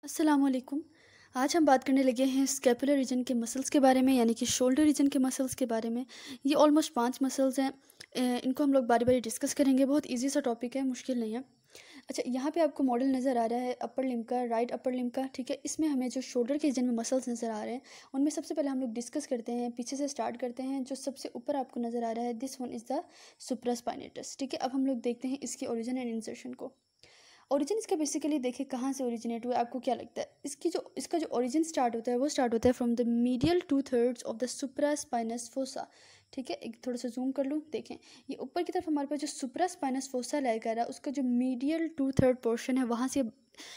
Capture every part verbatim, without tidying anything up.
अस्सलाम वालेकुम। आज हम बात करने लगे हैं स्कैपुलर रीजन के मसल्स के बारे में, यानी कि शोल्डर रीजन के मसल्स के बारे में। ये ऑलमोस्ट पांच मसल्स हैं। अ, इनको हम लोग बारी बारी डिस्कस करेंगे। बहुत इजी सा टॉपिक है, मुश्किल नहीं है। अच्छा, यहाँ पे आपको मॉडल नज़र आ रहा है अपर लिम्ब का, राइट अपर लिम्ब का। ठीक है, इसमें हमें जो शोल्डर के रीजन में मसल्स नज़र आ रहे हैं उनमें सबसे पहले हम लोग डिस्कस करते हैं, पीछे से स्टार्ट करते हैं। जो सबसे ऊपर आपको नज़र आ रहा है, this one is the supraspinatus. ठीक है, अब हम लोग देखते हैं इसकी ओरिजिन एंड इंसर्शन को। ओरिजिन इसका बेसिकली देखिए कहाँ से ओरिजिनेट हुआ है, आपको क्या लगता है? इसकी जो इसका जो ओरिजिन स्टार्ट होता है वो स्टार्ट होता है from the medial two thirds of the supraspinous fossa. ठीक है, एक थोड़ा सा जूम कर लूँ, देखें ये ऊपर की तरफ हमारे पास जो सुप्रास्पाइनस फोसा लाया जा रहा है उसका जो मीडियल टू थर्ड पोर्शन है वहाँ से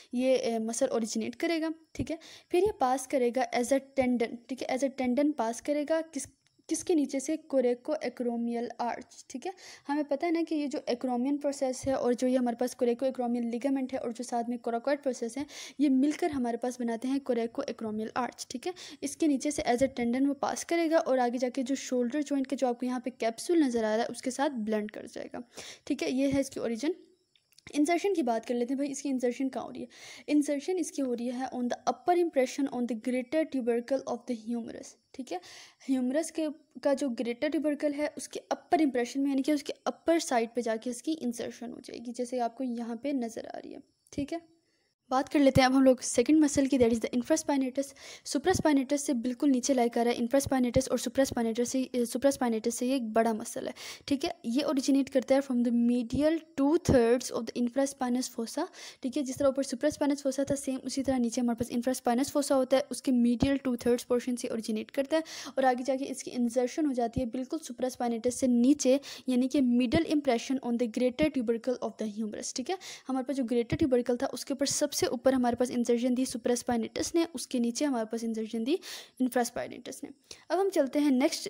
ये मसल ओरिजिनेट करेगा। ठीक है, फिर ये पास करेगा एज अ टेंडन। ठीक है, एज अ टेंडन पास करेगा किस किसके नीचे से, कोरेको एक्रोमियल आर्च। ठीक है, हमें पता है ना कि ये जो एक्रोमियन प्रोसेस है और जो ये हमारे पास कोरेको एक्रोमियल लिगामेंट है और जो साथ में कोराकॉइड प्रोसेस है, ये मिलकर हमारे पास बनाते हैं कोरेको एक्रोमियल आर्च। ठीक है, इसके नीचे से एज ए टेंडन वो पास करेगा और आगे जाके जो शोल्डर जॉइंट के जो आपको यहाँ पे कैप्सूल नज़र आ रहा है उसके साथ ब्लेंड कर जाएगा। ठीक है, ये है इसकी ओरिजिन। इंसर्शन की बात कर लेते हैं भाई, इसकी इंसर्शन कहाँ हो रही है? इंसर्शन इसकी हो रही है on the upper impression on the greater tubercle of the humerus. ठीक है, ह्यूमरस के का जो ग्रेटर ट्यूबरकल है उसके अपर इंप्रेशन में, यानी कि उसके अपर साइड पे जाके इसकी इंसर्शन हो जाएगी, जैसे आपको यहाँ पे नज़र आ रही है। ठीक है, बात कर लेते हैं अब हम लोग सेकंड मसल की, that is the infraspinatus. Supraspinatus से बिल्कुल नीचे लाइक आ रहा है इंफ्रास्पाइनेटस, और सुप्रास्पाइनेटस से सुप्रास्पाइनेटस से ये एक बड़ा मसल है। ठीक है, ये ओरिजिनेट करता है from the medial two thirds of the infraspinous fossa. ठीक है, जिस तरह ऊपर सुप्रास्पाइनस फोसा था सेम उसी तरह नीचे हमारे पास इंफ्रास्पाइनस फोसा होता है, उसके मीडियल टू थर्ड्स पोर्शन से ओरिजिनेट करता है और आगे जाके इसकी इंसर्शन हो जाती है बिल्कुल सुप्रास्पाइनेटस से नीचे, यानी कि middle impression on the greater tubercle of the humerus. ठीक है, हमारे पास जो ग्रेटर ट्यूबरकल था उसके ऊपर सबसे सबसे ऊपर हमारे पास इंसर्शन दी सुप्रास्पाइनेटस ने, उसके नीचे हमारे पास इंसर्शन दी इंफ्रास्पाइनेटस ने। अब हम चलते हैं नेक्स्ट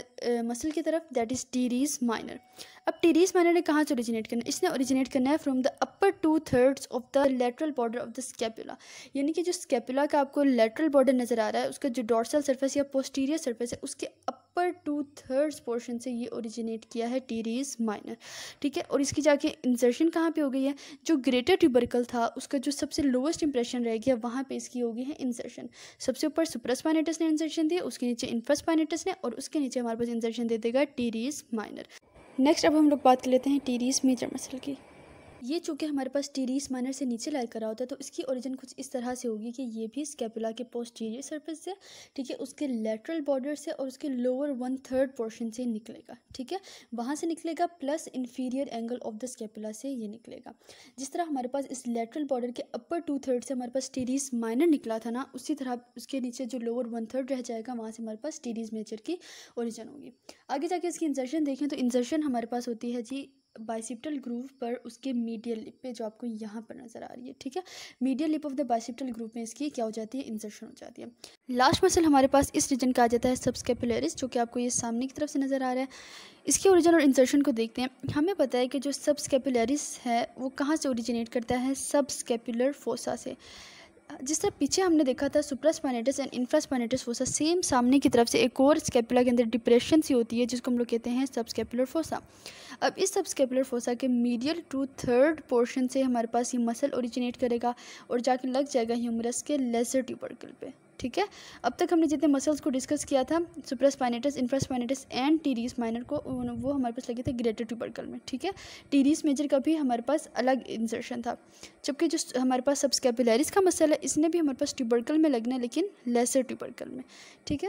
मसल की तरफ, दैट इज टीरीज माइनर। अब टीरीज माइनर ने कहाँ से ओरिजिनेट करना है? इसने ओरिजिनेट करना है from the upper two thirds of the lateral border of the scapula. यानी कि जो स्कैपुला का आपको लेटरल बॉर्डर नजर आ रहा है उसका जो डॉर्सल सरफेस या पोस्टीरियर सरफेस है उसके अपर टू थर्ड्स पोर्शन से ये ओरिजिनेट किया है टीरीज माइनर। ठीक है, और इसकी जाके इंसर्शन कहाँ पे हो गई है? जो ग्रेटर ट्यूबरकल था उसका जो सबसे लोएस्ट इंप्रेशन रह गया वहाँ पे इसकी हो गई है इंसर्शन। सबसे ऊपर सुप्रास्पाइनेटस ने इंसर्शन दिया, उसके नीचे इंफ्रास्पाइनेटस ने, और उसके नीचे हमारे पास इंसर्शन दे देगा टीरीज माइनर। नेक्स्ट अब हम लोग बात कर लेते हैं टीरीज मेजर मसल की। ये चूँकि हमारे पास टीरीज माइनर से नीचे लाई करा होता है तो इसकी ओरिजिन कुछ इस तरह से होगी कि ये भी स्कैपुला के पोस्टीरियर सरफेस से, ठीक है, उसके लेटरल बॉर्डर से और उसके लोअर वन थर्ड पोर्शन से निकलेगा। ठीक है, वहाँ से निकलेगा plus inferior angle of the scapula से ये निकलेगा। जिस तरह हमारे पास इस लेटरल बॉर्डर के अपर टू थर्ड से हमारे पास टीरीज माइनर निकला था ना, उसी तरह उसके नीचे जो लोअर वन थर्ड रह जाएगा वहाँ से हमारे पास टीरीज मेजर की ओरिजिन होगी। आगे जाके इसकी इंसर्शन देखें तो इंसर्शन हमारे पास होती है जी बाइसेप्टल ग्रूव पर, उसके मीडियल लिप पे जो आपको यहाँ पर नज़र आ रही है। ठीक है, medial lip of the bicipital groove में इसकी क्या हो जाती है? इंसर्शन हो जाती है। लास्ट मसल हमारे पास इस रीजन का आ जाता है सबस्कैपुलरिस, जो कि आपको ये सामने की तरफ से नज़र आ रहा है। इसके ओरिजिन और इंसर्शन को देखते हैं। हमें पता है कि जो सबस्कैपुलरिस है वो कहाँ से ओरिजिनेट करता है? सबस्कैपुलर फोसा से। जिस तरह पीछे हमने देखा था supraspinatus and infraspinatus fossa, same सामने की तरफ से एक और स्कैपुला के अंदर डिप्रेशन सी होती है जिसको हम लोग कहते हैं सबस्कैपुलर फोसा। अब इस सबस्कैपुलर फोसा के मीडियल टू थर्ड पोर्शन से हमारे पास ये मसल ओरिजिनेट करेगा और जाके लग जाएगा ह्यूमरस के लेसर ट्यूबरकल पे। ठीक है, अब तक हमने जितने मसल्स को डिस्कस किया था supraspinatus, infraspinatus and teres minor को, वो हमारे पास लगे थे ग्रेटर ट्यूबरकल में। ठीक है, टीरीज मेजर का भी हमारे पास अलग इंसर्शन था, जबकि जो हमारे पास सबस्कैपुलरिस का मसल है इसने भी हमारे पास ट्यूबरकल में लगना है लेकिन लेसर ट्यूबरकल में। ठीक है,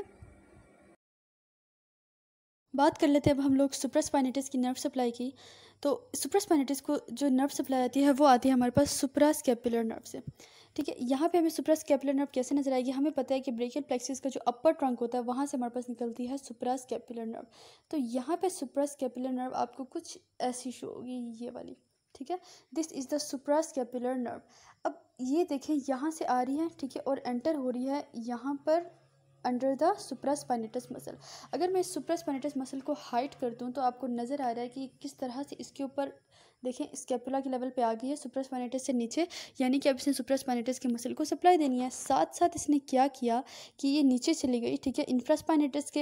बात कर लेते हैं अब हम लोग सुप्रास्पाइनेटस की नर्व सप्लाई की। तो सुप्रास्पाइनेटस को जो नर्व सप्लाई आती है वो आती है हमारे पास सुप्रास्कैपुलर नर्व से। ठीक है, यहाँ पे हमें सुप्रास्कैपुलर नर्व कैसे नजर आएगी? हमें पता है कि ब्रेकियल प्लेक्सिस का जो अपर ट्रंक होता है वहाँ से हमारे पास निकलती है सुप्रास्कैपुलर नर्व। तो यहाँ पे सुप्रास्कैपुलर नर्व आपको कुछ ऐसी शो होगी, ये वाली। ठीक है, this is the suprascapular nerve. अब ये देखें यहाँ से आ रही है, ठीक है, और एंटर हो रही है यहाँ पर अंडर द सुप्रास्पाइनेटस मसल। अगर मैं इस सुप्रास्पाइनेटस मसल को हाइट कर दूं तो आपको नज़र आ रहा है कि किस तरह से इसके ऊपर देखें स्कैपुला के लेवल पे आ गई है सुप्रास्पाइनेटस से नीचे, यानी कि अब इसने सुप्रास्पाइनेटस के मसल को सप्लाई देनी है। साथ साथ इसने क्या किया कि ये नीचे चली गई, ठीक है, इंफ्रास्पाइनेटस के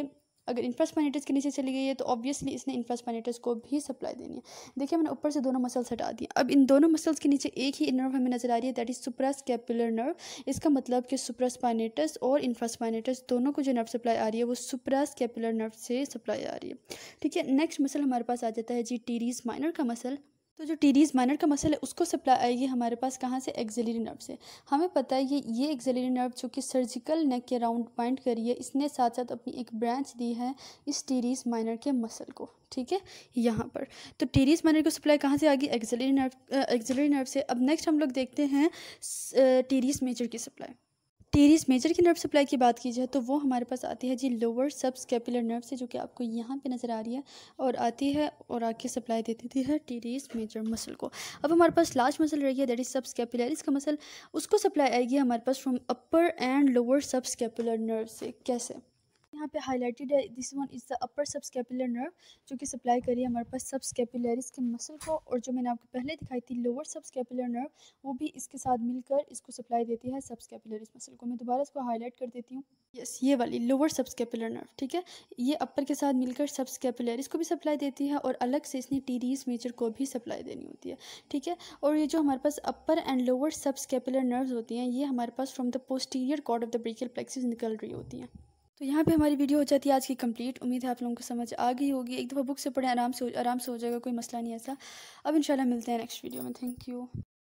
अगर इंफ्रास्पाइनेटस के नीचे चली गई है तो ऑब्वियसली इसने इंफ्रास्पाइनेटस को भी सप्लाई देनी है। देखिए मैंने ऊपर से दोनों मसल्स हटा दिए। अब इन दोनों मसल्स के नीचे एक ही नर्व हमें नजर आ रही है, दैट इज सुप्रास्कैपुलर नर्व। इसका मतलब कि सुप्रास्पाइनेटस और इंफ्रास्पाइनेटस दोनों को जो नर्व सप्लाई आ रही है वो सुप्रास्कैपुलर नर्व से सप्लाई आ रही है। ठीक है, नेक्स्ट मसल हमारे पास आ जाता है जी टीरीज माइनर का मसल। तो जो टीरीज माइनर का मसल है उसको सप्लाई आएगी हमारे पास कहाँ से, एक्सिलरी नर्व से। हमें पता है ये ये एक्सिलरी नर्व जो कि सर्जिकल नेक के राउंड पॉइंट करी है, इसने साथ साथ अपनी एक ब्रांच दी है इस टीरीज माइनर के मसल को। ठीक है, यहाँ पर तो टीरीज माइनर को सप्लाई कहाँ से आ गई, एक्सिलरी नर्व एक्सिलरी नर्व से। अब नेक्स्ट हम लोग देखते हैं टीरीज मेजर की सप्लाई। टीरीज मेजर की नर्व सप्लाई की बात की जाए तो वो हमारे पास आती है जी लोअर सब स्कैपुलर नर्व से, जो कि आपको यहाँ पे नज़र आ रही है और आती है और आके सप्लाई दे देती है टीरीज मेजर मसल को। अब हमारे पास लास्ट मसल रही है दैट इज सब स्कैपुलरिस का मसल। उसको सप्लाई आएगी हमारे पास from upper and lower subscapular nerve से। कैसे, यहाँ पे हाईलाइटेड है, this one is the upper subscapular nerve जो कि सप्लाई करी हमारे पास सब स्कैपुलरिस के मसल को, और जो मैंने आपको पहले दिखाई थी लोअर सब स्कैपुलर नर्व वो भी इसके साथ मिलकर इसको सप्लाई देती है सब स्कैपुलरिस मसल को। मैं दोबारा इसको हाईलाइट कर देती हूँ। यस, ये वाली लोअर सब स्कैपुलर नर्व, ठीक है, ये अपर के साथ मिलकर सब स्कैपुलरिस को भी सप्लाई देती है और अलग से इसने टीरीज मेजर को भी सप्लाई देनी होती है। ठीक है, और ये जो हमारे पास upper and lower subscapular nerves होती हैं ये हमारे पास from the posterior cord of the brachial plexus निकल रही होती हैं। तो यहाँ पे हमारी वीडियो हो जाती है आज की कंप्लीट। उम्मीद है आप लोगों को समझ आ गई होगी। एक दफ़ा बुक से पढ़ें, आराम से आराम से हो जाएगा, कोई मसला नहीं ऐसा। अब इंशाल्लाह मिलते हैं नेक्स्ट वीडियो में। Thank you.